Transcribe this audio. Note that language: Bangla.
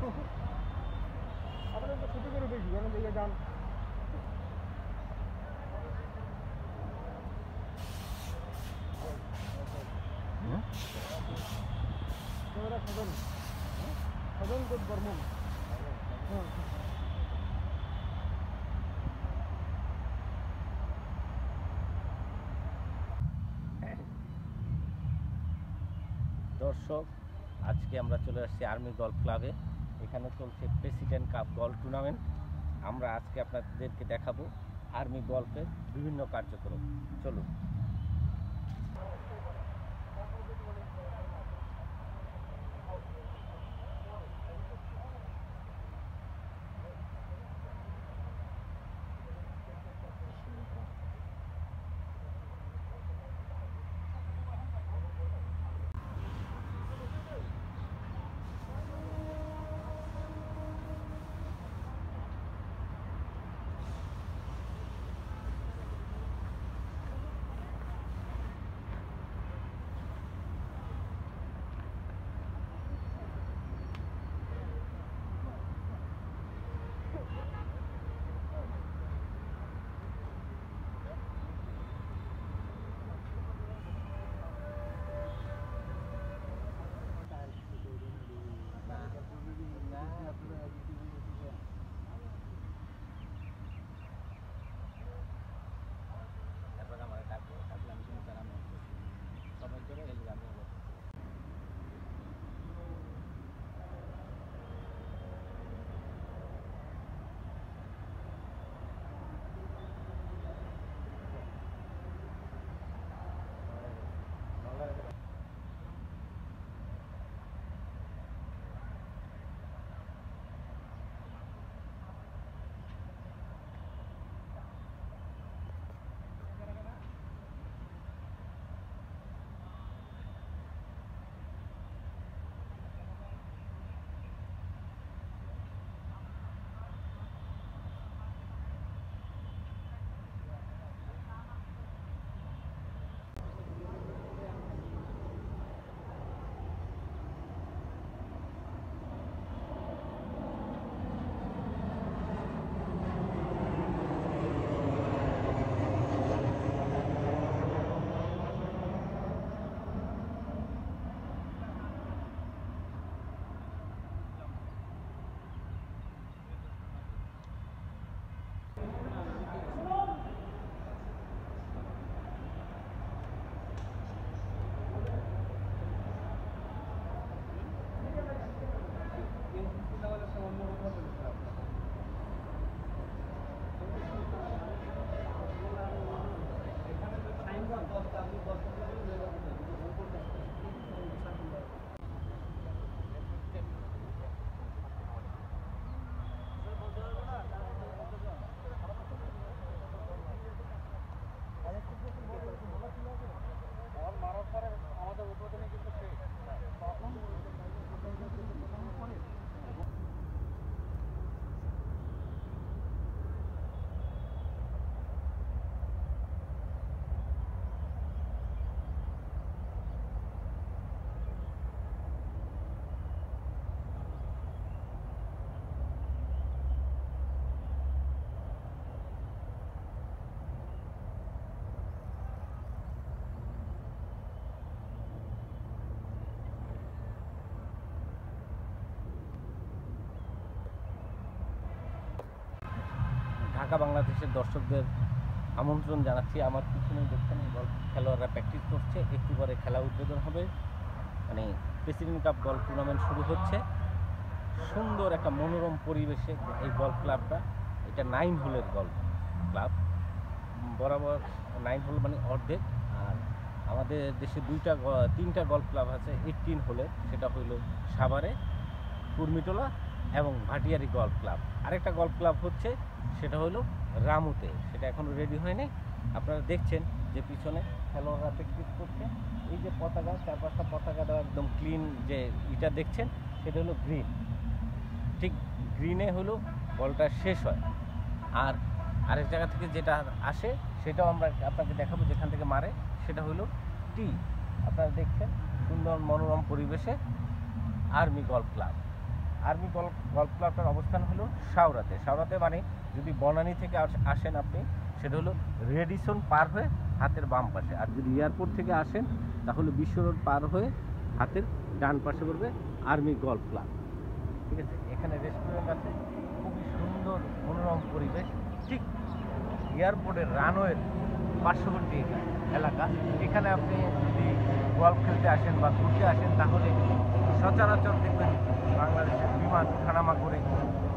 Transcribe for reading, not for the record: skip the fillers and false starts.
আপনাদের তো ছুটি করে দেখি যখন দিকে যান সদন সদন বর্মন দর্শক, আজকে আমরা চলে আসছি আর্মি গলফ ক্লাবে। এখানে চলছে প্রেসিডেন্ট কাপ গলফ টুর্নামেন্ট। আমরা আজকে আপনাদেরকে দেখাবো আর্মি গলফের বিভিন্ন কার্যক্রম। চলুন। ঢাকা বাংলাদেশের দর্শকদের আমন্ত্রণ জানাচ্ছি। আমার পিছনে দেখছেন গল্ফ খেলোয়াড়রা প্র্যাকটিস করছে, একটু পরে খেলা উদ্বোধন হবে। মানে প্রেসিডেন্ট কাপ গলফ টুর্নামেন্ট শুরু হচ্ছে। সুন্দর একটা মনোরম পরিবেশে এই গলফ ক্লাবটা, এটা 9 হোলের গলফ ক্লাব। বরাবর 9 হোল মানে অর্ধেক। আর আমাদের দেশে 3টা গলফ ক্লাব আছে 18 হোলের, সেটা হইল সাভারে, কুর্মিটোলা এবং ভাটিয়ারি গলফ ক্লাব। আরেকটা গলফ ক্লাব হচ্ছে সেটা হলো রামুতে, সেটা এখনও রেডি হয়নি। আপনারা দেখছেন যে পিছনে খেলোয়াড়রা প্র্যাকটিস করছে। এই যে পতাকা, 4-5টা পতাকা দেওয়া একদম ক্লিন যে ইটা দেখছেন, সেটা হলো গ্রিন। ঠিক গ্রিনে হলো বলটা শেষ হয়। আর আরেক জায়গা থেকে যেটা আসে সেটাও আমরা আপনাকে দেখাবো, যেখান থেকে মারে সেটা হলো টি। আপনারা দেখছেন সুন্দর মনোরম পরিবেশে army golf club. Army golf ক্লাবটার অবস্থান হলো শাওরাতে। শাওরাতে মানে যদি বনানী থেকে আসেন আপনি, সেটা হলো রেডিসন পার হয়ে হাতের বাম পাশে। আর যদি এয়ারপোর্ট থেকে আসেন তাহলে বিশ্ব রোড পার হয়ে হাতের ডান পাশে পড়বে আর্মি গলফ ক্লাব। ঠিক আছে, এখানে রেস্টুরেন্ট আছে, খুবই সুন্দর মনোরম পরিবেশ, ঠিক এয়ারপোর্টের রানওয়ের পার্শ্ববর্তী এলাকা। এখানে আপনি যদি গলফ খেলতে আসেন বা ঘুরতে আসেন তাহলে সচরাচর দেখবেন বাংলাদেশের বিমান ওঠানামা করে